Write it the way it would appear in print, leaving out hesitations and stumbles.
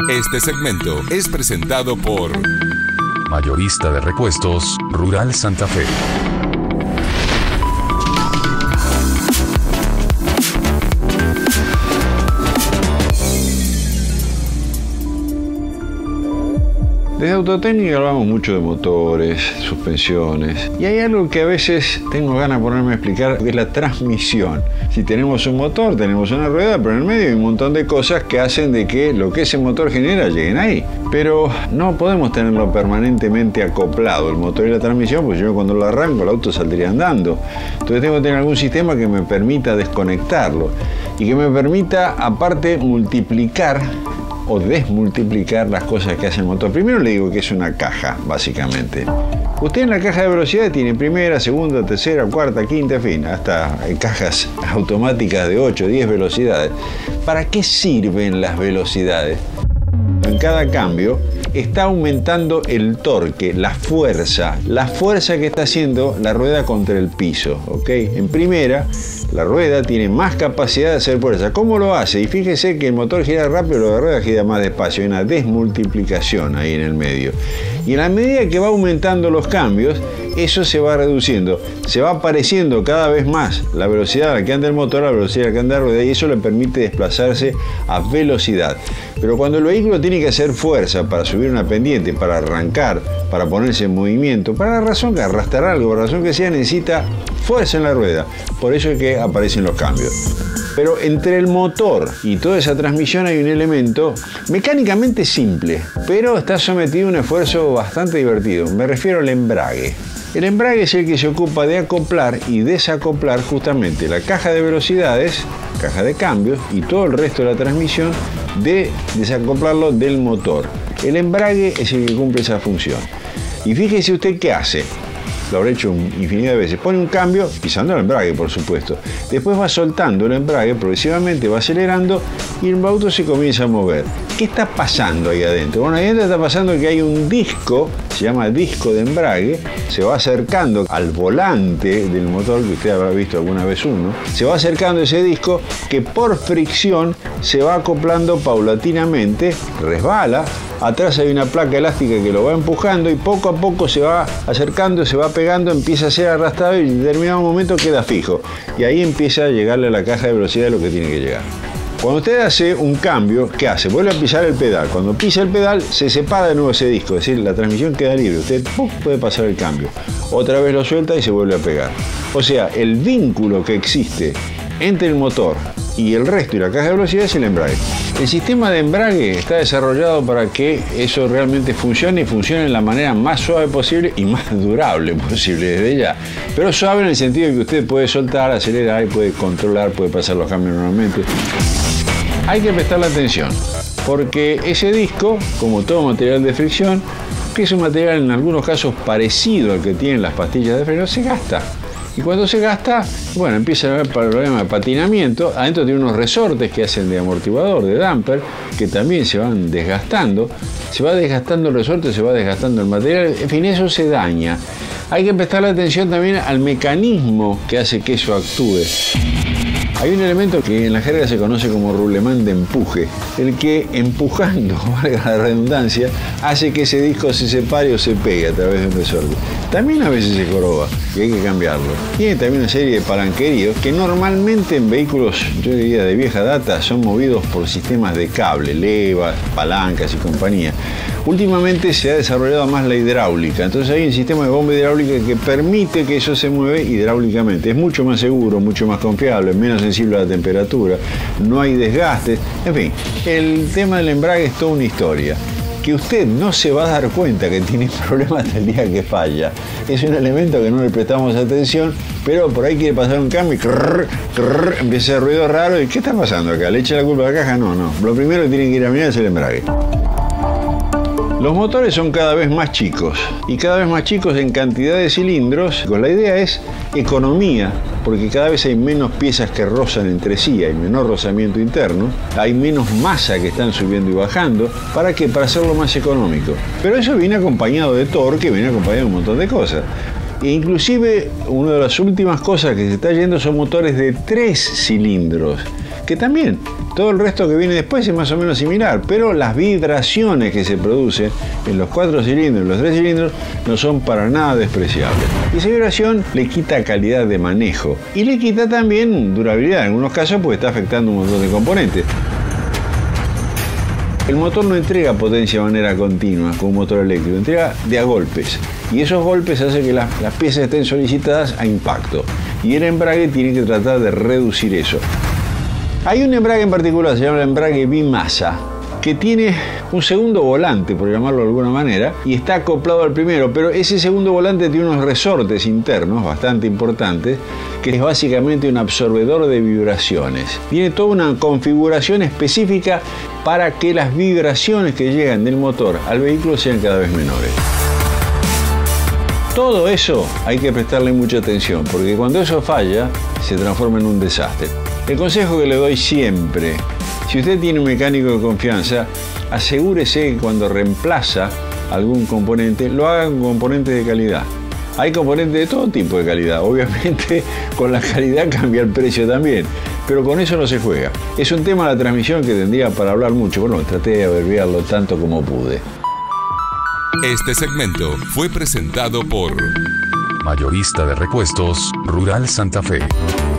Este segmento es presentado por Mayorista de Repuestos, Rural Santa Fe. Desde Autotécnica hablamos mucho de motores, suspensiones, y hay algo que a veces tengo ganas de ponerme a explicar, que es la transmisión. Si tenemos un motor, tenemos una rueda, pero en el medio hay un montón de cosas que hacen de que lo que ese motor genera lleguen ahí. Pero no podemos tenerlo permanentemente acoplado, el motor y la transmisión, porque yo cuando lo arranco el auto saldría andando. Entonces tengo que tener algún sistema que me permita desconectarlo y que me permita aparte multiplicar o desmultiplicar las cosas que hace el motor. Primero le digo que es una caja, básicamente. Usted en la caja de velocidad tiene primera, segunda, tercera, cuarta, quinta, en fin, hasta cajas automáticas de 8, 10 velocidades. ¿Para qué sirven las velocidades? En cada cambio está aumentando el torque, la fuerza que está haciendo la rueda contra el piso, ¿ok? En primera, la rueda tiene más capacidad de hacer fuerza. ¿Cómo lo hace? Y fíjese que el motor gira rápido, la rueda gira más despacio. Hay una desmultiplicación ahí en el medio. Y en la medida que va aumentando los cambios, eso se va reduciendo. Se va apareciendo cada vez más la velocidad a la que anda el motor, la velocidad a la que anda la rueda, y eso le permite desplazarse a velocidad. Pero cuando el vehículo tiene que hacer fuerza para subir una pendiente, para arrancar, para ponerse en movimiento, para la razón que arrastrar algo, por la razón que sea, necesita fuerza en la rueda. Por eso es que aparecen los cambios. Pero entre el motor y toda esa transmisión hay un elemento mecánicamente simple, pero está sometido a un esfuerzo bastante divertido. Me refiero al embrague. El embrague es el que se ocupa de acoplar y desacoplar justamente la caja de velocidades, caja de cambios y todo el resto de la transmisión, de desacoplarlo del motor. El embrague es el que cumple esa función. Y fíjese usted qué hace. Lo habré hecho infinidad de veces. Pone un cambio pisando el embrague, por supuesto. Después va soltando el embrague progresivamente, va acelerando y el auto se comienza a mover. ¿Qué está pasando ahí adentro? Bueno, ahí adentro está pasando que hay un disco, se llama disco de embrague, se va acercando al volante del motor, que usted habrá visto alguna vez uno, se va acercando ese disco que por fricción se va acoplando paulatinamente, resbala. Atrás hay una placa elástica que lo va empujando y poco a poco se va acercando, se va pegando, empieza a ser arrastrado y en determinado momento queda fijo. Y ahí empieza a llegarle a la caja de velocidad lo que tiene que llegar. Cuando usted hace un cambio, ¿qué hace? Vuelve a pisar el pedal. Cuando pisa el pedal, se separa de nuevo ese disco, es decir, la transmisión queda libre. Usted puede pasar el cambio. Otra vez lo suelta y se vuelve a pegar. O sea, el vínculo que existe entre el motor y el resto y la caja de velocidad es el embrague. El sistema de embrague está desarrollado para que eso realmente funcione y funcione de la manera más suave posible y más durable posible desde ya. Pero suave en el sentido de que usted puede soltar, acelerar y puede controlar, puede pasar los cambios normalmente. Hay que prestarle atención, porque ese disco, como todo material de fricción, que es un material en algunos casos parecido al que tienen las pastillas de freno, se gasta. Y cuando se gasta, bueno, empieza a haber problemas de patinamiento. Adentro tiene unos resortes que hacen de amortiguador, de damper, que también se van desgastando. Se va desgastando el resorte, se va desgastando el material. En fin, eso se daña. Hay que prestarle atención también al mecanismo que hace que eso actúe. Hay un elemento que en la jerga se conoce como roulement de empuje, el que empujando, valga la redundancia, hace que ese disco se separe o se pegue a través de un resorte. También a veces se joroba y hay que cambiarlo. Tiene también una serie de palanqueríos que normalmente en vehículos, yo diría de vieja data, son movidos por sistemas de cable, levas, palancas y compañía. Últimamente se ha desarrollado más la hidráulica, entonces hay un sistema de bomba hidráulica que permite que eso se mueve hidráulicamente. Es mucho más seguro, mucho más confiable, menos sensible a la temperatura, no hay desgastes. En fin, el tema del embrague es toda una historia, que usted no se va a dar cuenta que tiene problemas hasta el día que falla. Es un elemento que no le prestamos atención, pero por ahí quiere pasar un cambio y empieza a hacer ruido raro. ¿Y qué está pasando acá? ¿Le echa la culpa a la caja? No. Lo primero que tienen que ir a mirar es el embrague. Los motores son cada vez más chicos y cada vez más chicos en cantidad de cilindros. La idea es economía, porque cada vez hay menos piezas que rozan entre sí, hay menor rozamiento interno, hay menos masa que están subiendo y bajando. ¿Para qué? Para hacerlo más económico. Pero eso viene acompañado de torque, viene acompañado de un montón de cosas. E inclusive una de las últimas cosas que se está yendo son motores de 3 cilindros. que también todo el resto que viene después es más o menos similar, pero las vibraciones que se producen en los 4 cilindros y los 3 cilindros no son para nada despreciables. Y esa vibración le quita calidad de manejo y le quita también durabilidad en algunos casos porque está afectando un montón de componentes. El motor no entrega potencia de manera continua como un motor eléctrico, entrega de a golpes. Y esos golpes hacen que las piezas estén solicitadas a impacto. Y el embrague tiene que tratar de reducir eso. Hay un embrague en particular, se llama el embrague bimasa, que tiene un segundo volante, por llamarlo de alguna manera, y está acoplado al primero, pero ese segundo volante tiene unos resortes internos bastante importantes, que es básicamente un absorbedor de vibraciones. Tiene toda una configuración específica para que las vibraciones que llegan del motor al vehículo sean cada vez menores. Todo eso hay que prestarle mucha atención, porque cuando eso falla, se transforma en un desastre. El consejo que le doy siempre: si usted tiene un mecánico de confianza, asegúrese que cuando reemplaza algún componente, lo haga con componentes de calidad. Hay componentes de todo tipo de calidad. Obviamente, con la calidad cambia el precio también. Pero con eso no se juega. Es un tema de la transmisión que tendría para hablar mucho. Bueno, traté de abreviarlo tanto como pude. Este segmento fue presentado por Mayorista de repuestos, Rural Santa Fe.